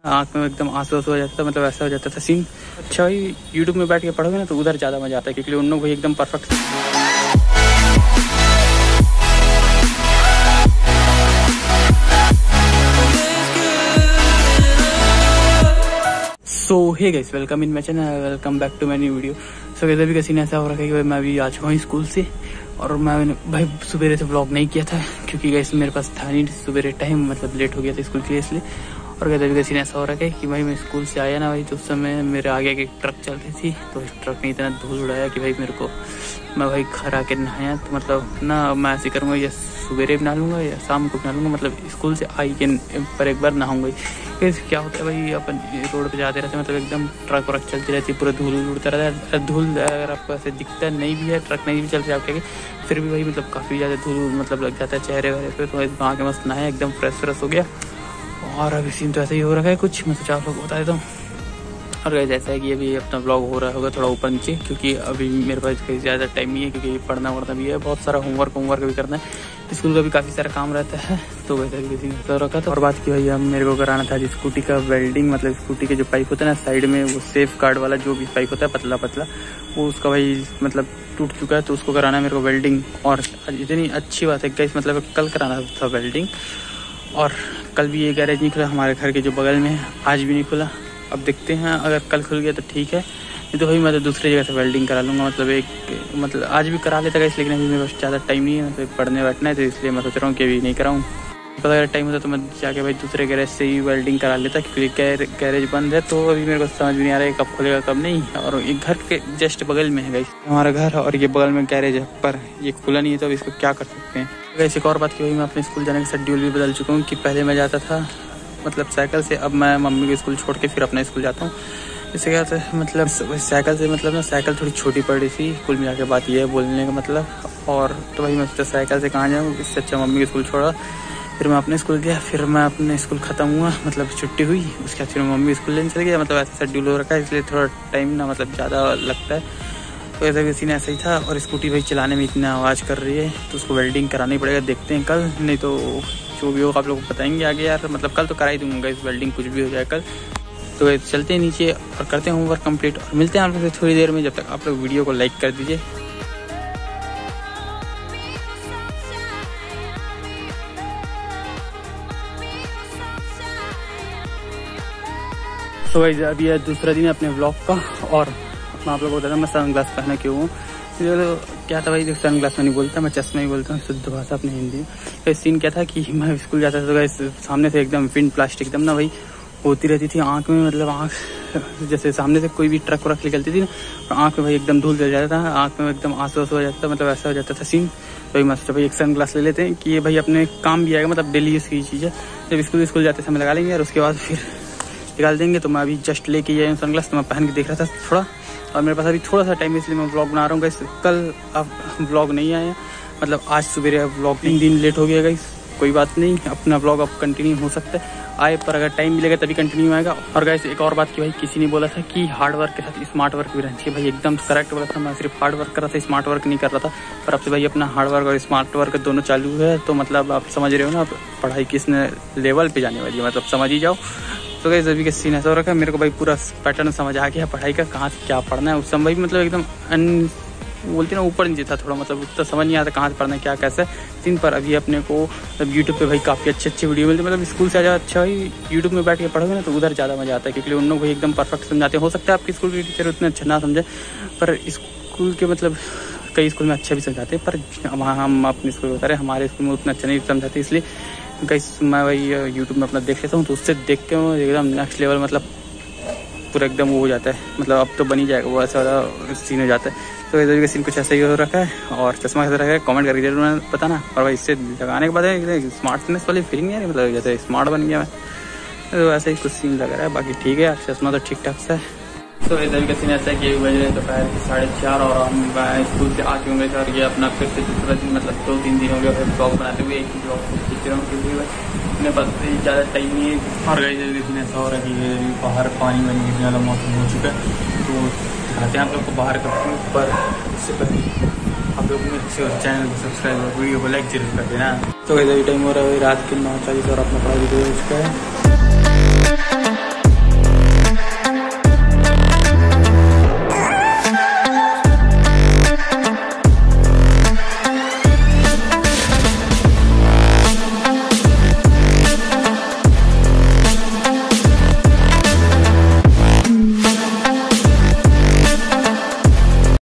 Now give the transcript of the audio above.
आँख में एकदम आंसू हो जाता था, मतलब ऐसा हो जाता था सीन। अच्छा भाई यूट्यूब में बैठ के पढ़ोगे ना तो उधर ज़्यादा मज़ा आता है, क्योंकि उन लोग भाई एकदम perfect. So hey guys, welcome in my channel, welcome back to my new video. So कैसे भी का सीन ऐसा हो रखा है कि मैं अभी आ चुका हूँ स्कूल से, और मैंने भाई सुबह से व्लॉग नहीं किया था क्योंकि गाइस मेरे पास था नहीं सुबह टाइम, मतलब लेट हो गया था स्कूल के लिए, इसलिए। और कहते भी सीन ऐसा हो रहा है कि भाई मैं स्कूल से आया ना भाई, तो उस समय मेरे आगे एक ट्रक चल रही थी, तो इस ट्रक ने इतना धूल उड़ाया कि भाई मेरे को, मैं भाई घर आके नहाया, तो मतलब ना मैं ऐसे करूँगा या सुबेरे भी नहा लूँगा या शाम को नहा लूँगा, मतलब स्कूल से आई के पर एक बार नहाऊंगा। क्या होता है भाई, अपन रोड पे जाते रहते हैं, मतलब एकदम ट्रक व्रक चलती रहती है, पूरा धूल उड़ता रहता है। धूल अगर आपको ऐसे दिखता नहीं भी है, ट्रक नहीं भी चल रही है आपके, फिर भी भाई मतलब काफ़ी ज़्यादा धूल मतलब लग जाता है चेहरे वहरे पे। तो वहाँ के मस्त नहाया, एकदम फ्रेश हो गया। और अभी सीन तो ऐसा ही हो रखा है कुछ, मैं सोचा आप लोग बता देता हूँ। और गाइस ऐसा है कि अभी अपना व्लॉग हो रहा होगा थोड़ा ऊपर नीचे, क्योंकि अभी मेरे पास कहीं ज़्यादा टाइम नहीं है, क्योंकि पढ़ना वढ़ना भी है, बहुत सारा होमवर्क भी करना है, स्कूल का भी काफ़ी सारा काम रहता है। तो वैसे भी तो रखा था। और बात की भाई, अब मेरे को कराना था स्कूटी का वेल्डिंग, मतलब स्कूटी के जो पाइप होता है ना साइड में, वो सेफ गार्ड वाला जो भी पाइप होता है पतला पतला, वो उसका भाई मतलब टूट चुका है, तो उसको कराना है मेरे को वेल्डिंग। और इतनी अच्छी बात है गाइस, मतलब कल कराना था वेल्डिंग, और कल भी ये गैरेज नहीं खुला हमारे घर के जो बगल में है, आज भी नहीं खुला। अब देखते हैं, अगर कल खुल गया तो ठीक है, नहीं तो भाई मैं तो दूसरी जगह से वेल्डिंग करा लूँगा। मतलब आज भी करा लेता गाइस, लेकिन अभी मेरे पास ज़्यादा टाइम नहीं है, मतलब पढ़ने बैठना है, तो इसलिए मैं सोच रहा हूँ कि अभी नहीं कराऊँ। पता अगर टाइम होता तो मैं जाके भाई दूसरे गैरेज से ही वेल्डिंग करा लेता, क्योंकि गैरेज बंद है, तो अभी मेरे को समझ भी नहीं आ रहा है कब खुलेगा कब नहीं। और ये घर के जस्ट बगल में है गाइस हमारा घर, और ये बगल में गैरेज है, पर ये खुला नहीं है, तो अब इसको क्या कर सकते हैं। वैसे एक और बात की भाई, मैं अपने स्कूल जाने का शेड्यूल भी बदल चुका हूँ, कि पहले मैं जाता था मतलब साइकिल से, अब मैं मम्मी के स्कूल छोड़ के फिर अपना स्कूल जाता हूँ। इससे क्या होता है, मतलब साइकिल से मतलब ना साइकिल थोड़ी छोटी पड़ रही थी, कुल मिला के बात ये है बोलने का मतलब। और तो भाई मैं सोचा साइकिल से कहाँ जाऊँ, इससे अच्छा मम्मी के स्कूल छोड़ा, फिर मैं अपने स्कूल गया, फिर मैं अपने स्कूल ख़त्म हुआ, मतलब छुट्टी हुई, उसके बाद फिर मम्मी स्कूल लेने चले गया। मतलब ऐसा शेड्यूल हो रखा है, इसलिए थोड़ा टाइम ना मतलब ज़्यादा लगता है। तो ऐसा भी सीन ऐसा ही था। और स्कूटी भाई चलाने में इतना आवाज़ कर रही है, तो उसको वेल्डिंग कराना ही पड़ेगा, देखते हैं कल, नहीं तो जो भी होगा आप लोग को बताएंगे आगे यार। मतलब कल तो करा ही दूंगा इस वेल्डिंग, कुछ भी हो जाए कल। तो चलते हैं नीचे और करते हैं होमवर्क कंप्लीट, और मिलते हैं आप लोग से थोड़ी देर में। जब तक आप लोग वीडियो को लाइक कर दीजिए। तो भाई अभी है दूसरा दिन अपने व्लॉग का, और मैं आप लोग को बताता हूँ मैं सनग्लास पहना क्यों हूँ। क्या था भाई, सनग्लास में नहीं बोलता, मैं चश्मा ही बोलता हूँ, शुद्ध भाषा अपनी हिंदी में। सीन क्या था कि मैं स्कूल जाता था तो भाई सामने से एकदम विंड प्लास्टिक एकदम ना भाई होती रहती थी आँख में, मतलब आँख जैसे सामने से कोई भी ट्रक व्रक निकलती थी ना, और आँख में भाई एकदम धूल जल जाता था, आँख में एकदम आंसू हो जाता था, मतलब ऐसा हो जाता था सीन। तो मस्त भाई एक सनग्लास ले लेते हैं कि ये भाई अपने काम भी आएगा, मतलब डेली यूज़ की चीज़ है, जब स्कूल जाते समय लगा लेंगे, और उसके बाद फिर निकाल देंगे। तो मैं अभी जस्ट लेके आया हूँ सनग्लास, तो मैं पहन के देख रहा था थोड़ा, और मेरे पास अभी थोड़ा सा टाइम है, इसलिए मैं व्लॉग बना रहा हूँ गाइस। कल अब व्लॉग नहीं आया, मतलब आज सुबह व्लॉग 3 दिन लेट हो गया गाइस, कोई बात नहीं, अपना व्लॉग अब कंटिन्यू हो सकता है आए, पर अगर टाइम मिलेगा तभी कंटिन्यू आएगा। और गाइस एक और बात की भाई, किसी ने बोला था कि हार्ड वर्क के साथ स्मार्ट वर्क भी रहना चाहिए, भाई एकदम करेक्ट बोला था। मैं सिर्फ हार्ड वर्क कर रहा था, स्मार्ट वर्क नहीं कर रहा था, पर अब से भाई अपना हार्ड वर्क और स्मार्ट वर्क दोनों चालू है। तो मतलब आप समझ रहे हो ना, पढ़ाई किस लेवल पे जाने वाली है, मतलब समझ ही जाओ। तो गाइस अभी के सीन ऐसा हो रखा है, मेरे को भाई पूरा पैटर्न समझ आ गया पढ़ाई का, कहाँ से क्या पढ़ना है। उस समय भाई मतलब एकदम बोलते ना ऊपर नीचे था थोड़ा, मतलब उतना समझ नहीं आता कहाँ से पढ़ना है क्या कैसे सीन। पर अभी अपने को मतलब यूट्यूब पे भाई काफ़ी अच्छे वीडियो मिलते हैं, मतलब स्कूल से ज़्यादा अच्छा भाई यूट्यूब में बैठ के पढ़ोगे ना तो उधर ज़्यादा मज़ा आता है, क्योंकि उन लोग भाई एकदम परफेक्ट समझाते हैं। हो सकता है आपके स्कूल के टीचर उतने अच्छा ना समझे, पर स्कूल के मतलब कई स्कूल में अच्छा भी समझाते हैं, पर वहाँ हम अपने स्कूल बता रहे हैं, हमारे स्कूल में उतना अच्छा नहीं समझाते, इसलिए गाइस मैं भाई यूट्यूब में अपना देख लेता हूँ, तो उससे देख के एकदम नेक्स्ट लेवल मतलब पूरा एकदम वो हो जाता है, मतलब अब तो बन ही जाएगा वो, ऐसा वाला सीन हो जाता है। तो इधर का सीन कुछ ऐसा ही हो रखा है, और चश्मा कैसा रखा है कमेंट करके जरूर बताना। और भाई इससे लगाने के बाद स्मार्टनेस वाली फीलिंग नहीं आ रही, मतलब जैसे स्मार्ट बन गया मैं, तो ऐसा ही कुछ सीन लग रहा है, बाकी ठीक है, चश्मा तो ठीक ठाक सा है। तो इधर का सीन ऐसा है कि 1 बज रहे दोपहर के 4:30, और हम स्कूल से आके होंगे, और ये अपना फिर से दूसरा दिन, मतलब 2-3 दिन हो गया फिर ब्लॉग बनाते हुए, एक ही ब्लॉग खींच रहा हूँ, क्योंकि मेरे पास ज़्यादा टाइम नहीं है। और गाइस इधर का सीन ऐसा हो रहा है कि बाहर पानी वानी गिरने वाला मौसम हो चुका है, तो दिखाते हैं आप लोग को बाहर का। पर इससे पहले आप लोग मेरे चैनल को सब्सक्राइब और वीडियो को लाइक जरूर कर देना। तो इधर टाइम हो रहा है रात के 9:40, और अपना पढ़ाई हो चुका है।